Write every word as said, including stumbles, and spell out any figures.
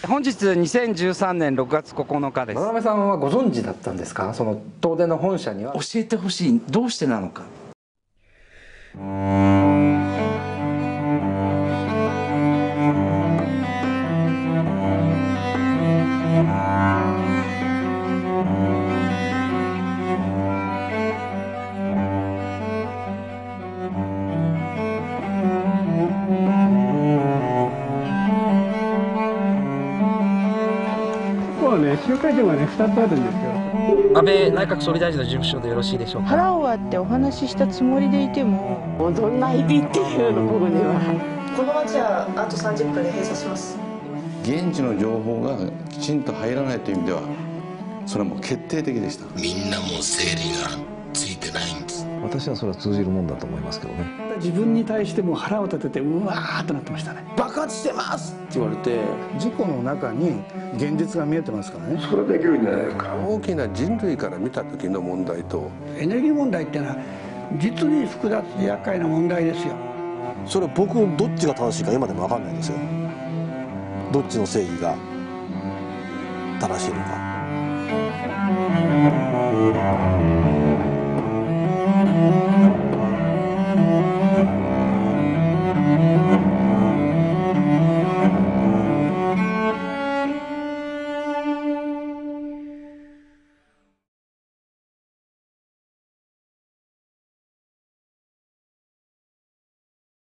本日にせんじゅうさんねんろくがつここのかです。 渡辺さんはご存知だったんですか？その東電の本社には。 教えてほしい。どうしてなのか。 集会所がねふたつあるんですよ。 安倍内閣総理大臣の事務所でよろしいでしょうか。 腹を割ってお話ししたつもりでいても踊んないでっていうのここでは。 この町はあとさんじゅっぷんで閉鎖します。 現地の情報がきちんと入らないという意味ではそれはもう決定的でした。 みんなも整理がついてないんです。 私はそれは通じるもんだと思いますけどね。 自分に対しても腹を立ててうわーっとなってましたね。 爆発してますって言われて、 事故の中に現実が見えてますからね。 それできるんじゃないか。 大きな人類から見た時の問題とエネルギー問題っていうのは実に複雑で厄介な問題ですよ。 それは僕どっちが正しいか今でも分かんないですよ。どっちの正義が正しいのか。